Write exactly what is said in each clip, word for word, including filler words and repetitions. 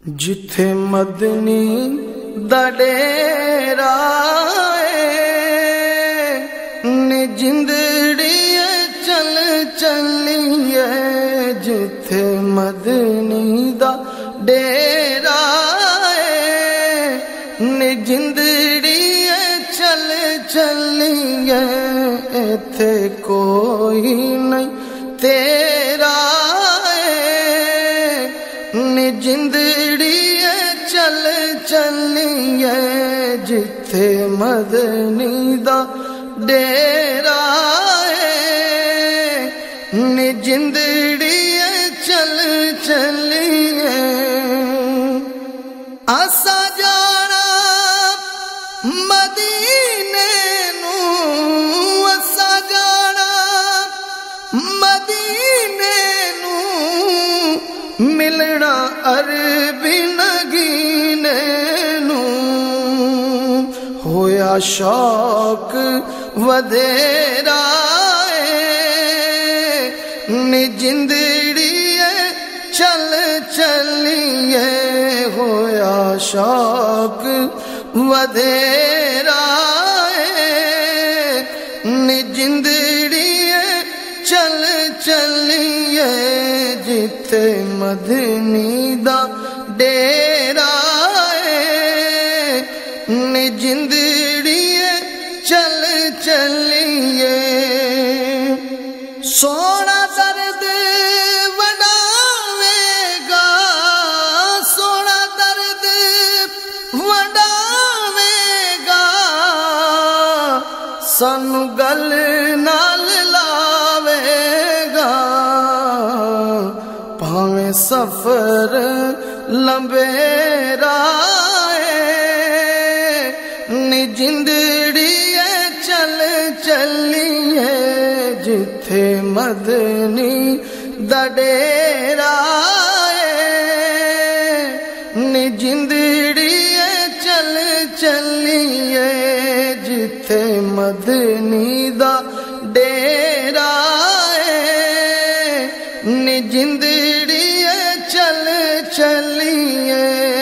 جتھے مدنی دا ڈیرا نے جندڑی چل چلیے، جتھے مدنی دا ڈیرا نے جندڑی چل چلیے، ایتھے کوئی نہیں تیرا نے جندڑی چل چلیے، جتھے مدنی دا ڈیرا نے جندڑی چل چلیے۔ اسا جانا مدینے نوں، اسا جانا مدینے نوں، ملنا عربی نگینے نوں، ہویا شوق ودیرا نے جندڑی چل چلیے، ہویا شوق ودیرا نے جندڑی چل چلیے، جتھے مدنی دا ڈیرا نے جندڑی چل چلیے۔ سونا درد وڈاوے گا، سونا درد وڈاوے گا، سانو گل نال لاوے گا، بھاویں سفر لمبیرا نے جندڑی چل چلیے، جتھے مدنی دا ڈیرا نے جندڑی چل چلیے، جتھے مدنی دا ڈیرا نے جندڑی چل چلیے۔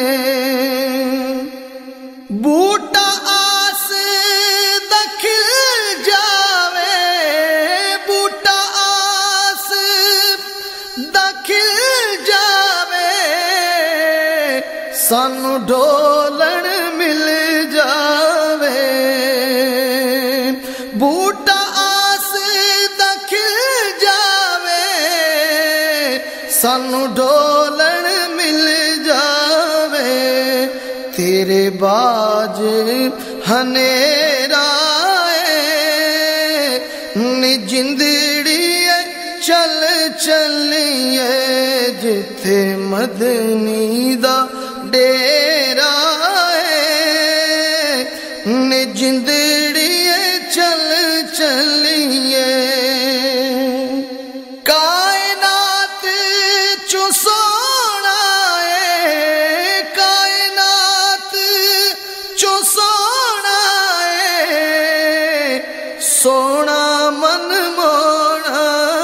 بوٹا آس دکھل جاوے، بوٹا آس دکھل جاوے، سانو ڈولن مل جاوے، بوٹا آس دکھل جاوے، سانو ڈولن مل جاوے، تیرے باج ہنیرا نے جندڑی چل چلیے، جتھے مدنی دا ڈیرا نے جندڑی چل چلیے۔ کائنات چو سونا ہے، کائنات چو سونا ہے، سونا من مونا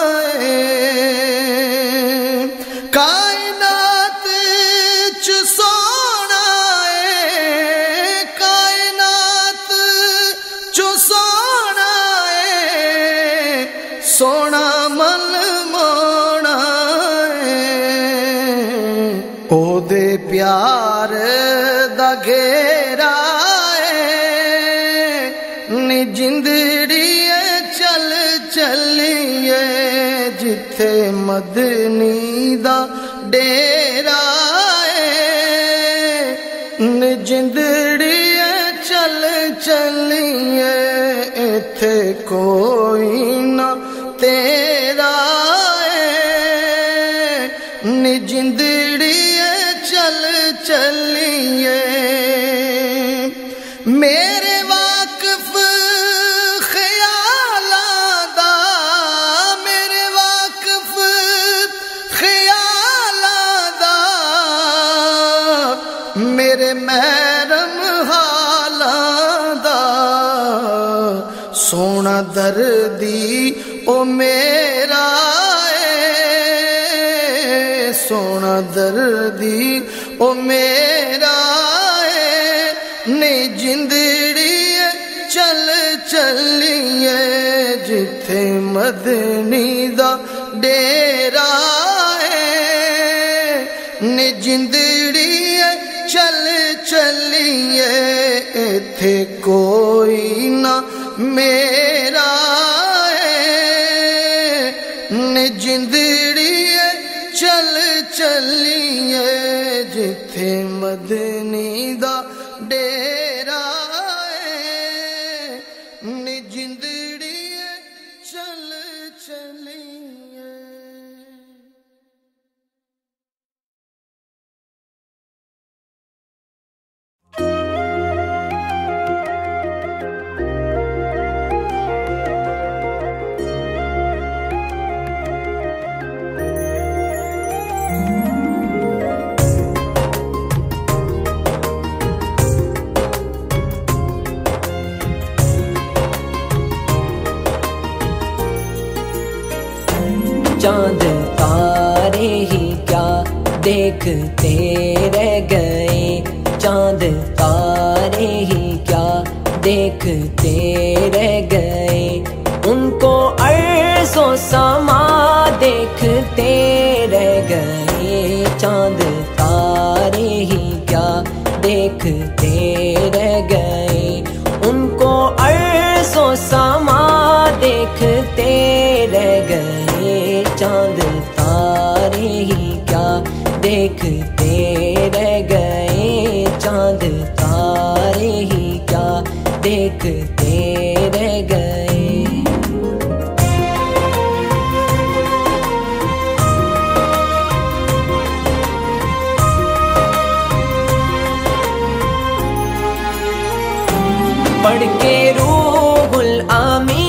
ہے، کائنات چو سونا ہے، کائنات چو سونا ہے، سونا من مونا ہے، او دے پیار دا گھیرا نے جندڑی چل چلیے، جتھے مدنی دا ڈیرا نے جندڑی چل چلیے، ایتھے کوئی نہ تیرا نے جندڑی چل چلیے۔ میرے واقف خیالاں دا، میرے واقف خیالاں دا، میرے محرم حالاں دا، سونا دردی او میرا سونا دردی او میرا نی جندڑی چل چلیے جتھے مدنی دا ڈیرا نی جندڑی چل چلیے ایتھے کوئی نہ میرا نی جندڑی چل چلیے جتھے مدنی دا ڈیرا نی جندڑی چل چلیے. چاند تارے ہی کیا دیکھتے رہ گئے، چاند تارے ہی کیا دیکھتے رہ گئے، ان کو عرض و سما دیکھتے رہ گئے، چاند تارے ہی کیا دیکھتے رہ گئے، ان کو عرض و سما دیکھتے رہ گئے، چاند تارے ہی کیا دیکھتے رہ گئے، چاند تارے ہی کیا دیکھتے رہ گئے. پڑھ کے روح الامین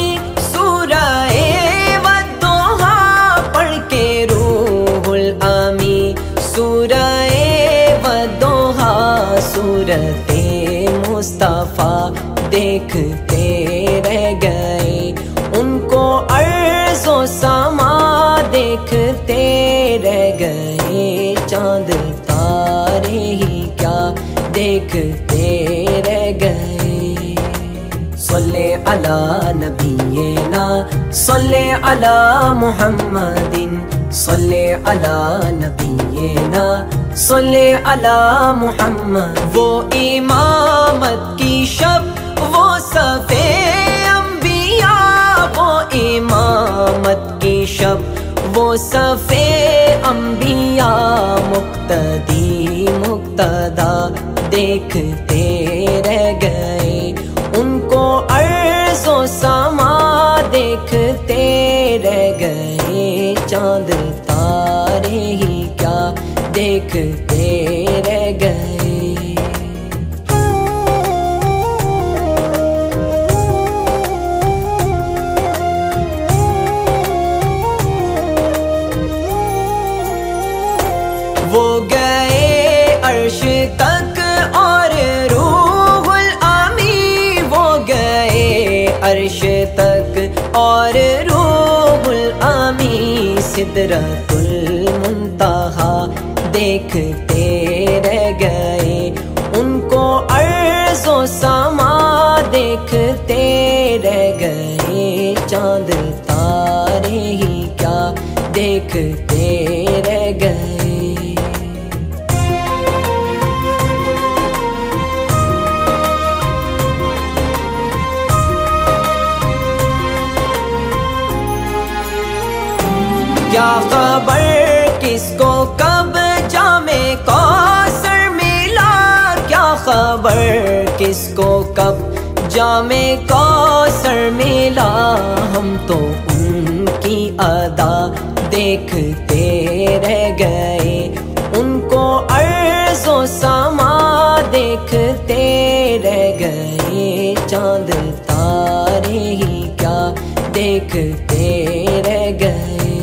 صورت مصطفیٰ دیکھتے رہ گئے، ان کو عرض و سما دیکھتے رہ گئے، چاند تارے ہی کیا دیکھتے رہ گئے. صلی علی نبینا صلی علی محمد صلی علی نبینا صلی علی محمد. وہ امامت کی شب وہ صفے انبیاء، وہ امامت کی شب وہ صفے انبیاء، مقتدی مقتدا دیکھتے رہ گئے، ان کو عرض و سما دیکھتے رہ گئے، چاند تارے ہی کیا دیکھتے رہ گئے. وہ گئے عرش تک اور روح الامین، وہ گئے عرش تک اور روح الامین، سدرۃ المنتہا دیکھتے رہ گئے، ان کو عرض و سما دیکھتے رہ گئے، چاند تارے ہی کیا دیکھتے رہ گئے. کیا خبر کس کو کب جام کوثر ملا، کیا خبر کس کو کب جام کوثر ملا، ہم تو ان کی ادا دیکھتے رہ گئے، ان کو عرض و سما دیکھتے رہ گئے، چاند تارے ہی کیا دیکھتے رہ گئے.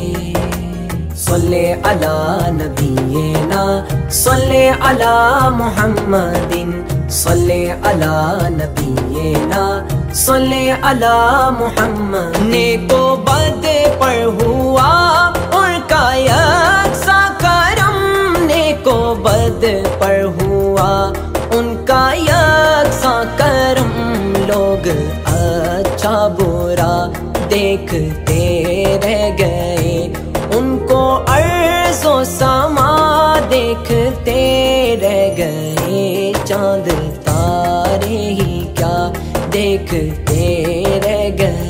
صلی علی نبینا صلی علی محمد صلی علی نبینا صلی علی محمد. نیک و بد پر ہوا ان کا یکساں کرم، پر ہوا ان کا یکساں کرم، لوگ اچھا برا دیکھتے رہ گئے، ان کو عرض و سما دیکھتے رہ گئے، چاند تارے ہی کیا دیکھتے رہ گئے۔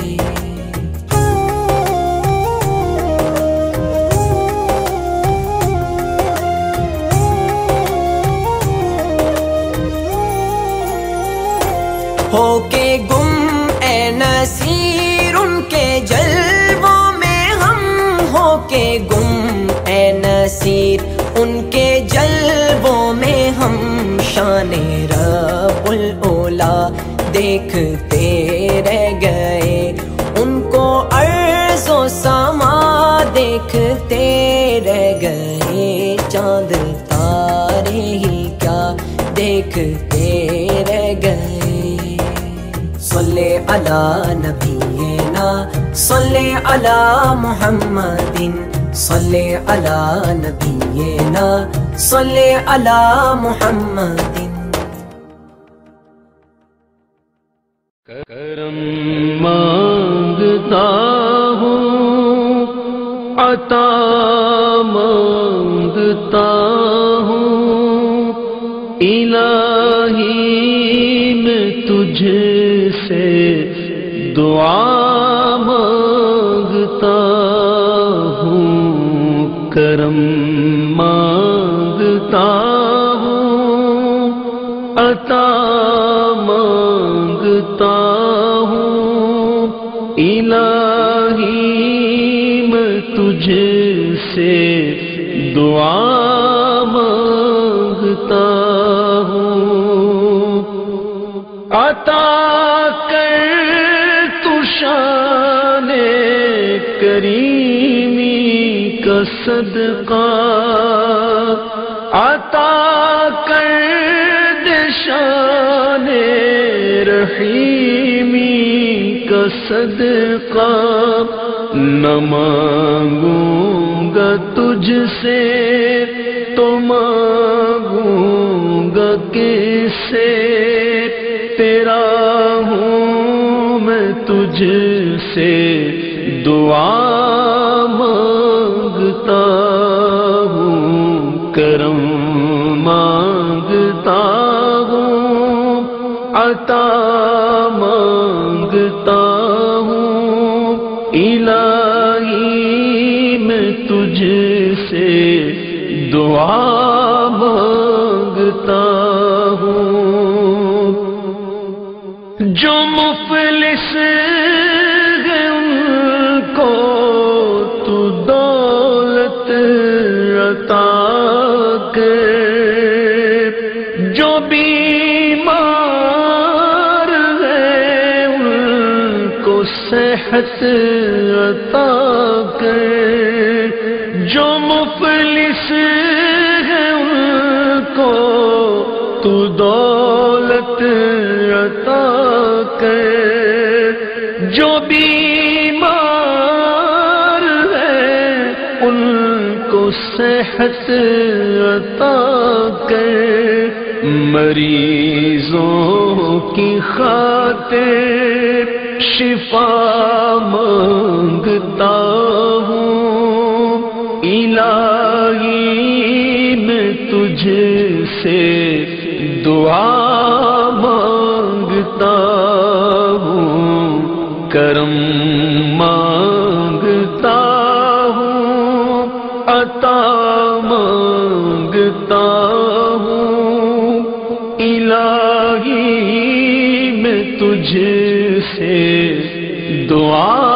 ہو کے گم اے نصیر ان کے جلووں میں ہم، ہو کے گم اے نصیر ان کے جلووں میں ہم، شان رب الاولیٰ دیکھتے رہ گئے، ان کو عرض و سما دیکھتے رہ گئے، چاند تارے ہی کیا دیکھتے رہ گئے۔ صلی علی نبینا صلی علی محمد، صلی علی نبینا صلی علی محمد۔ کرم مانگتا ہوں، عطا مانگتا ہوں، الہی میں تجھ سے دعا مانگتا ہوں، کرم مانگتا ہوں، عطا مانگتا ہوں، الہی میں تجھ سے دعا مانگتا ہوں، عطا کر تو شان کریمی کا صدقہ، عطا کر دے شان رحیمی کا صدقہ، نہ مانگوں گا تجھ سے تو مانگوں گا کس سے، تیرا ہوں میں تجھ سے دعا مانگتا ہوں، کرم مانگتا ہوں، عطا مانگتا ہوں، الہی میں تجھ سے دعا مانگتا ہوں۔ جو مفلس ہیں ان کو تو دولت عطا کر، جو بیمار ہیں ان کو صحت عطا کر، جو مفلس ہیں ان کو تو دولت عطا کر، جو بیمار ہیں ان کو صحت عطا کر، مریضوں کی خاطر شفا مانگتا ہوں، الہی میں تجھ سے دعا مانگتا ہوں، کرم مانگتا ہوں، عطا مانگتا ہوں، الہی میں تجھ سے دعا